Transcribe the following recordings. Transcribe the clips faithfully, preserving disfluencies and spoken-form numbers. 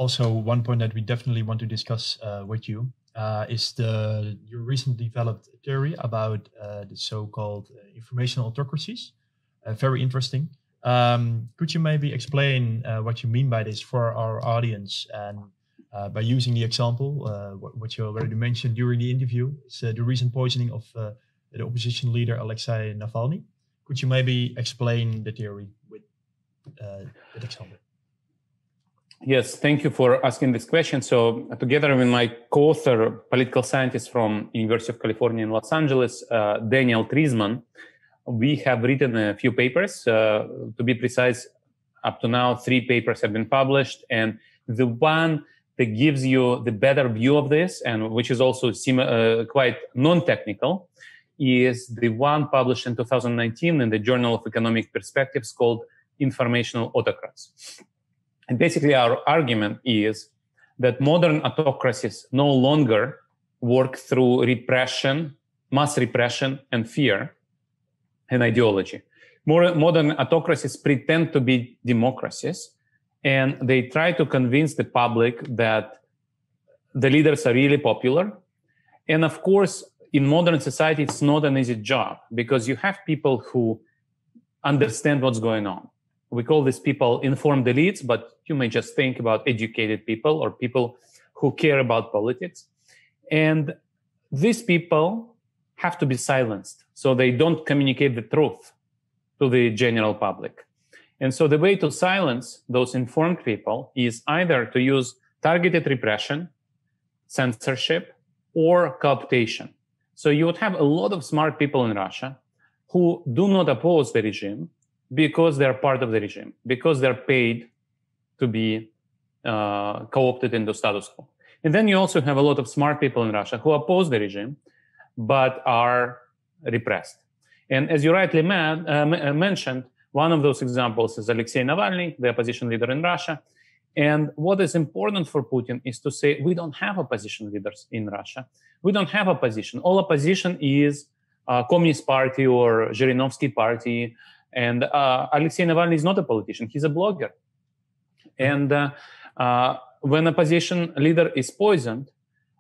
also one point that we definitely want to discuss uh, with you uh, is the your recently developed theory about uh, the so-called uh, informational autocracies. Uh, very interesting. Um, could you maybe explain uh, what you mean by this for our audience, and uh, by using the example, uh, what, what you already mentioned during the interview, is uh, the recent poisoning of uh, the opposition leader Alexei Navalny. Could you maybe explain the theory with uh, that example? Yes, thank you for asking this question. So, uh, together with my co-author, political scientist from University of California in Los Angeles, uh, Daniel Treisman, we have written a few papers. Uh, to be precise, up to now, three papers have been published, and the one that gives you the better view of this, and which is also sim- uh, quite non-technical, is the one published in two thousand nineteen in the Journal of Economic Perspectives called Informational Autocracy. And basically our argument is that modern autocracies no longer work through repression, mass repression, and fear and ideology. More, modern autocracies pretend to be democracies, and they try to convince the public that the leaders are really popular. And of course, in modern society, it's not an easy job, because you have people who understand what's going on. We call these people informed elites, but you may just think about educated people or people who care about politics. And these people have to be silenced so they don't communicate the truth to the general public. And so the way to silence those informed people is either to use targeted repression, censorship, or cooptation. So you would have a lot of smart people in Russia who do not oppose the regime because they're part of the regime, because they're paid to be uh, co-opted into status quo. And then you also have a lot of smart people in Russia who oppose the regime, but are repressed. And as you rightly man, uh, mentioned, one of those examples is Alexei Navalny, the opposition leader in Russia. And what is important for Putin is to say, we don't have opposition leaders in Russia. We don't have opposition. All opposition is uh, Communist Party or Zhirinovsky Party. And uh, Alexei Navalny is not a politician. He's a blogger. And uh, uh, when opposition leader is poisoned,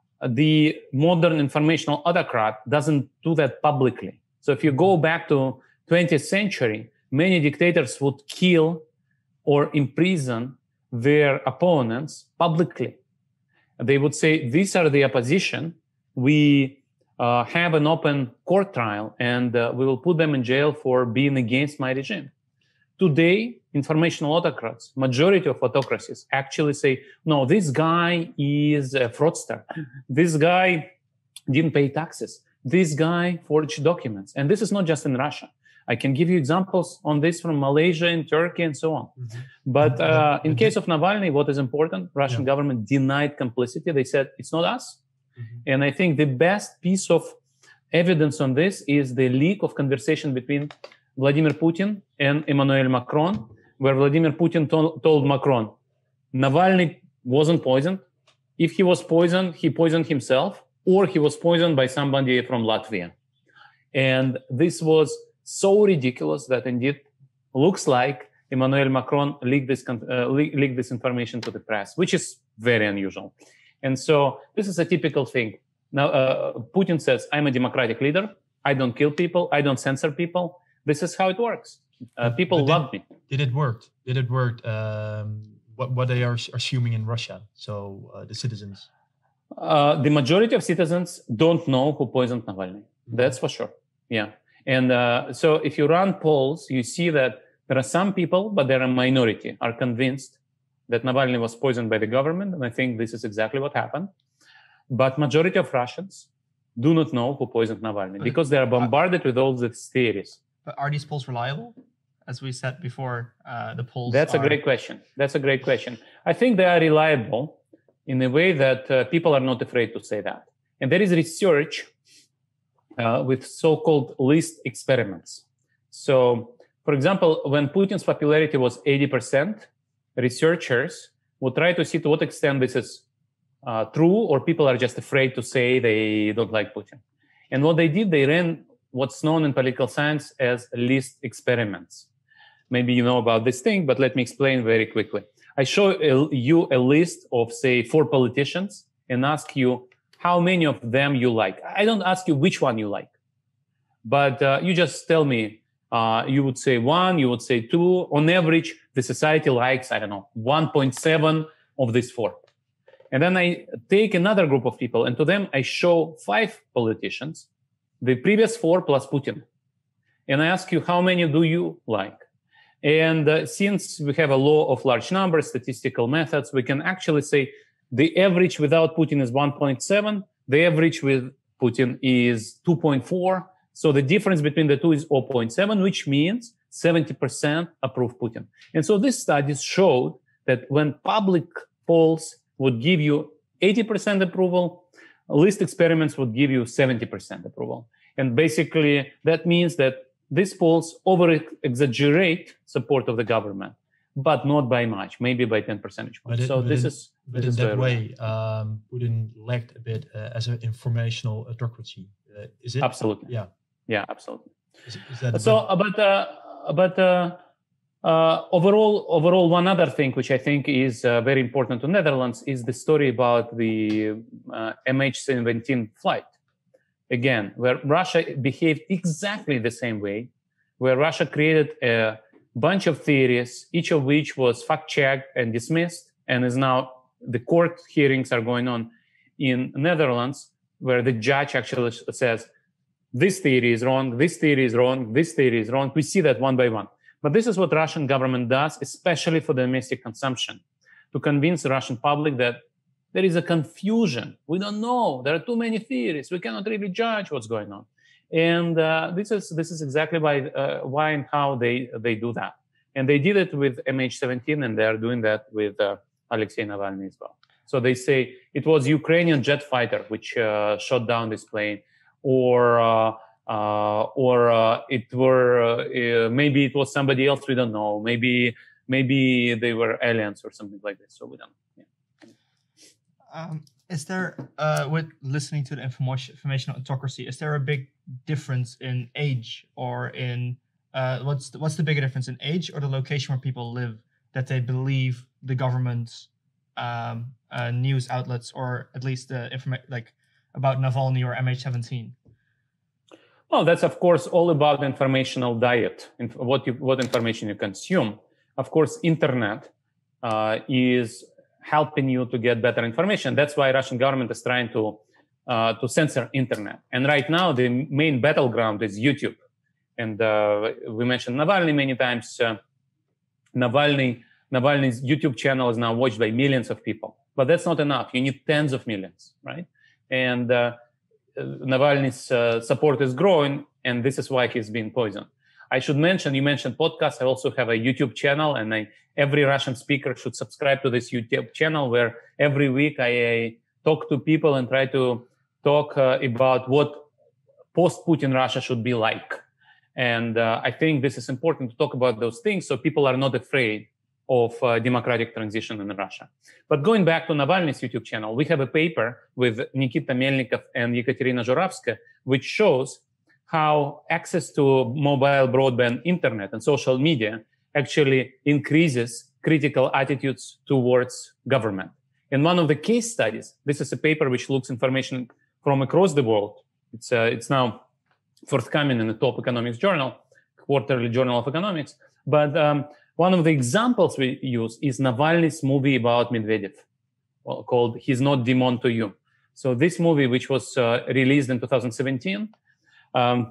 the modern informational autocrat doesn't do that publicly. So if you go back to twentieth century, many dictators would kill or imprison their opponents publicly. They would say, these are the opposition. We uh, have an open court trial, and uh, we will put them in jail for being against my regime. Today, informational autocrats, majority of autocracies actually say, no, this guy is a fraudster. This guy didn't pay taxes. This guy forged documents. And this is not just in Russia. I can give you examples on this from Malaysia and Turkey and so on. Mm-hmm. But uh, in case of Navalny, what is important, Russian yeah. government denied complicity. They said, it's not us. Mm-hmm. And I think the best piece of evidence on this is the leak of conversation between Vladimir Putin and Emmanuel Macron, where Vladimir Putin to- told Macron, Navalny wasn't poisoned. If he was poisoned, he poisoned himself, or he was poisoned by somebody from Latvia. And this was so ridiculous that indeed looks like Emmanuel Macron leaked this, uh, leaked this information to the press, which is very unusual. And so this is a typical thing. Now, uh, Putin says, I'm a democratic leader. I don't kill people. I don't censor people. This is how it works. Uh, people did, love me. Did it work? Did it work? Um, what, what they are assuming in Russia? So uh, the citizens? Uh, the majority of citizens don't know who poisoned Navalny. That's for sure. Yeah. And uh, so if you run polls, you see that there are some people, but they're a minority, are convinced that Navalny was poisoned by the government. And I think this is exactly what happened. But majority of Russians do not know who poisoned Navalny because they are bombarded with all these theories. But are these polls reliable? As we said before, uh, the polls That's are... a great question. That's a great question. I think they are reliable in a way that uh, people are not afraid to say that. And there is research uh, with so-called list experiments. So, for example, when Putin's popularity was eighty percent, researchers would try to see to what extent this is uh, true, or people are just afraid to say they don't like Putin. And what they did, they ran what's known in political science as list experiments. Maybe you know about this thing, but let me explain very quickly. I show a, you a list of, say, four politicians and ask you how many of them you like. I don't ask you which one you like, but uh, you just tell me, uh, you would say one, you would say two. On average, the society likes, I don't know, one point seven of these four. And then I take another group of people, and to them I show five politicians, the previous four plus Putin. And I ask you, how many do you like? And uh, since we have a law of large numbers, statistical methods, we can actually say the average without Putin is one point seven, the average with Putin is two point four. So the difference between the two is zero point seven, which means seventy percent approve Putin. And so these studies showed that when public polls would give you eighty percent approval, list experiments would give you seventy percent approval. And basically, that means that these polls over-exaggerate support of the government, but not by much, maybe by ten percentage points. It, so this in, is But this in is that way, um, Putin lacked a bit uh, as an informational autocracy. Uh, is it? Absolutely. Yeah. Yeah, absolutely. Is, is that so, uh, but uh, but uh, uh, overall, overall, one other thing which I think is uh, very important to Netherlands is the story about the uh, M H seventeen flight. Again, where Russia behaved exactly the same way, where Russia created a bunch of theories, each of which was fact-checked and dismissed, and is now the court hearings are going on in Netherlands, where the judge actually says, this theory is wrong, this theory is wrong, this theory is wrong. We see that one by one. But this is what Russian government does, especially for domestic consumption, to convince the Russian public that there is a confusion. We don't know. There are too many theories. We cannot really judge what's going on. And uh, this is this is exactly why, uh, why and how they, they do that. And they did it with M H seventeen, and they are doing that with uh, Alexei Navalny as well. So they say it was Ukrainian jet fighter which uh, shot down this plane, or uh, uh, or uh, it were uh, maybe it was somebody else. We don't know. Maybe maybe they were aliens or something like this. So we don't know. Yeah. Um, is there, uh, with listening to the information, informational autocracy, is there a big difference in age or in uh, what's the, what's the bigger difference in age or the location where people live that they believe the government's um, uh, news outlets, or at least the information like about Navalny or M H seventeen? Well, that's of course all about informational diet and what you what information you consume. Of course, internet uh, is helping you to get better information. That's why Russian government is trying to uh, to censor internet. And right now, the main battleground is YouTube. And uh, we mentioned Navalny many times. Uh, Navalny Navalny's YouTube channel is now watched by millions of people. But that's not enough. You need tens of millions, right? And uh, Navalny's uh, support is growing, and this is why he's being poisoned. I should mention, you mentioned podcasts. I also have a YouTube channel, and I, every Russian speaker should subscribe to this YouTube channel, where every week I, I talk to people and try to talk uh, about what post-Putin Russia should be like. And uh, I think this is important to talk about those things so people are not afraid of uh, democratic transition in Russia. But going back to Navalny's YouTube channel, we have a paper with Nikita Melnikov and Ekaterina Zhuravskaya, which shows how access to mobile broadband internet and social media actually increases critical attitudes towards government. In one of the case studies, this is a paper which looks information from across the world. It's, uh, it's now forthcoming in the top economics journal, quarterly journal of economics. But um, one of the examples we use is Navalny's movie about Medvedev, well, called He's Not Demon to You. So this movie, which was uh, released in two thousand seventeen, um,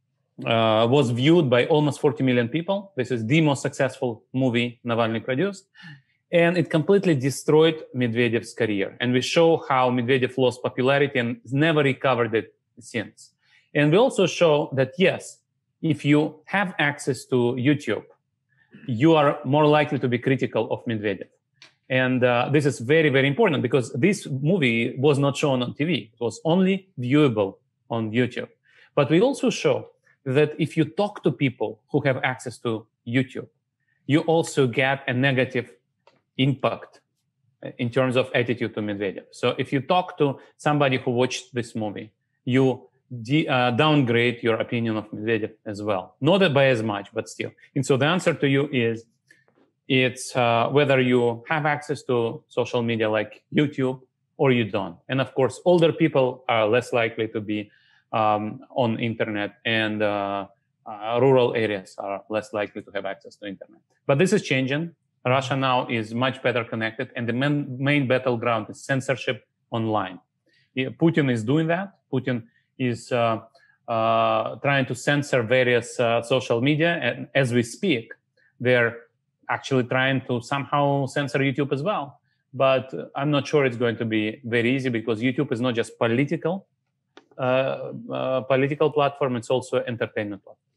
uh, was viewed by almost forty million people. This is the most successful movie Navalny produced. And it completely destroyed Medvedev's career. And we show how Medvedev lost popularity and never recovered it since. And we also show that, yes, if you have access to YouTube, you are more likely to be critical of Medvedev. And uh, this is very, very important because this movie was not shown on T V. It was only viewable on YouTube. But we also show that if you talk to people who have access to YouTube, you also get a negative impact in terms of attitude to Medvedev. So if you talk to somebody who watched this movie, you de- uh, downgrade your opinion of Medvedev as well. Not by as much, but still. And so the answer to you is It's uh, whether you have access to social media like YouTube or you don't. And of course, older people are less likely to be um, on internet, and uh, uh, rural areas are less likely to have access to internet. But this is changing. Russia now is much better connected, and the main, main battleground is censorship online. Yeah, Putin is doing that. Putin is uh, uh, trying to censor various uh, social media, and as we speak, they're actually trying to somehow censor YouTube as well. But I'm not sure it's going to be very easy, because YouTube is not just political, uh, uh, political platform; it's also entertainment platform.